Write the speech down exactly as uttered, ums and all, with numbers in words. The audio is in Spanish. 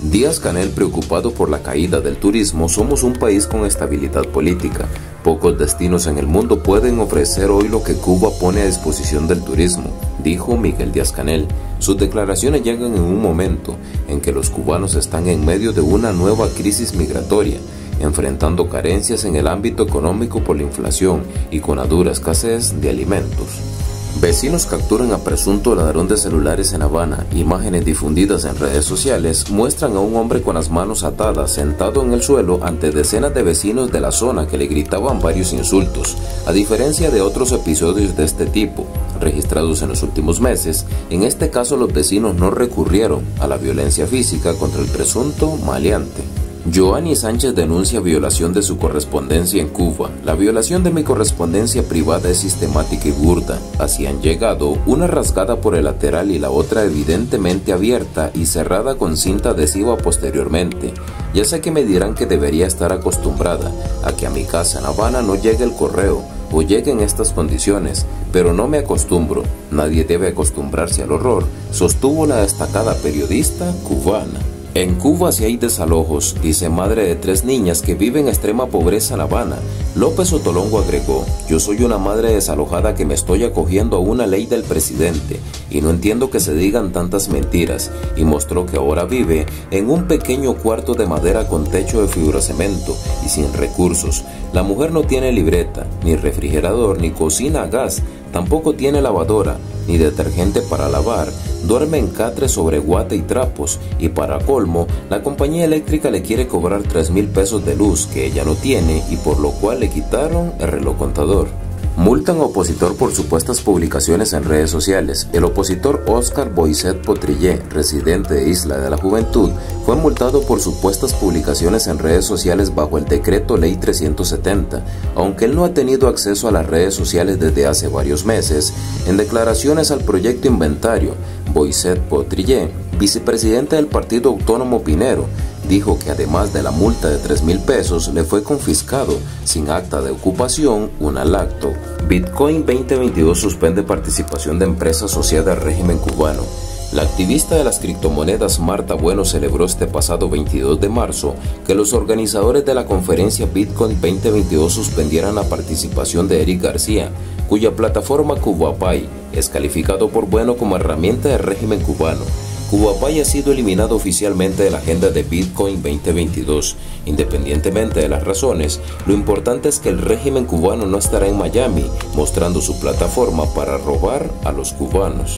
Díaz-Canel, preocupado por la caída del turismo: somos un país con estabilidad política. Pocos destinos en el mundo pueden ofrecer hoy lo que Cuba pone a disposición del turismo, dijo Miguel Díaz-Canel. Sus declaraciones llegan en un momento en que los cubanos están en medio de una nueva crisis migratoria, enfrentando carencias en el ámbito económico por la inflación y con la dura escasez de alimentos. Vecinos capturan a presunto ladrón de celulares en Habana. Imágenes difundidas en redes sociales muestran a un hombre con las manos atadas sentado en el suelo ante decenas de vecinos de la zona que le gritaban varios insultos. A diferencia de otros episodios de este tipo registrados en los últimos meses, en este caso los vecinos no recurrieron a la violencia física contra el presunto maleante. Joanny Sánchez denuncia violación de su correspondencia en Cuba. La violación de mi correspondencia privada es sistemática y burda. Así han llegado, una rasgada por el lateral y la otra evidentemente abierta y cerrada con cinta adhesiva posteriormente. Ya sé que me dirán que debería estar acostumbrada a que a mi casa en Habana no llegue el correo o llegue en estas condiciones, pero no me acostumbro. Nadie debe acostumbrarse al horror, sostuvo la destacada periodista cubana. En Cuba sí hay desalojos, dice madre de tres niñas que vive en extrema pobreza en La Habana. López Ottolongo agregó: yo soy una madre desalojada que me estoy acogiendo a una ley del presidente y no entiendo que se digan tantas mentiras, y mostró que ahora vive en un pequeño cuarto de madera con techo de fibrocemento y sin recursos. La mujer no tiene libreta, ni refrigerador, ni cocina a gas, tampoco tiene lavadora, ni detergente para lavar. Duerme en catre sobre guate y trapos, y para colmo, la compañía eléctrica le quiere cobrar tres mil pesos de luz que ella no tiene y por lo cual le quitaron el reloj contador. Multan a opositor por supuestas publicaciones en redes sociales. El opositor Oscar Boisset Potrillé, residente de Isla de la Juventud, fue multado por supuestas publicaciones en redes sociales bajo el decreto ley trescientos setenta. Aunque él no ha tenido acceso a las redes sociales desde hace varios meses, en declaraciones al proyecto Inventario, Boisset Potrillé, vicepresidente del Partido Autónomo Pinero, dijo que además de la multa de tres mil pesos, le fue confiscado, sin acta de ocupación, una laptop. Bitcoin veinte veintidós suspende participación de empresa asociada al régimen cubano. La activista de las criptomonedas Marta Bueno celebró este pasado veintidós de marzo que los organizadores de la conferencia Bitcoin veinte veintidós suspendieran la participación de Eric García, cuya plataforma CubaPay es calificado por Bueno como herramienta del régimen cubano. CubaPay ha sido eliminado oficialmente de la agenda de Bitcoin veinte veintidós. Independientemente de las razones, lo importante es que el régimen cubano no estará en Miami mostrando su plataforma para robar a los cubanos.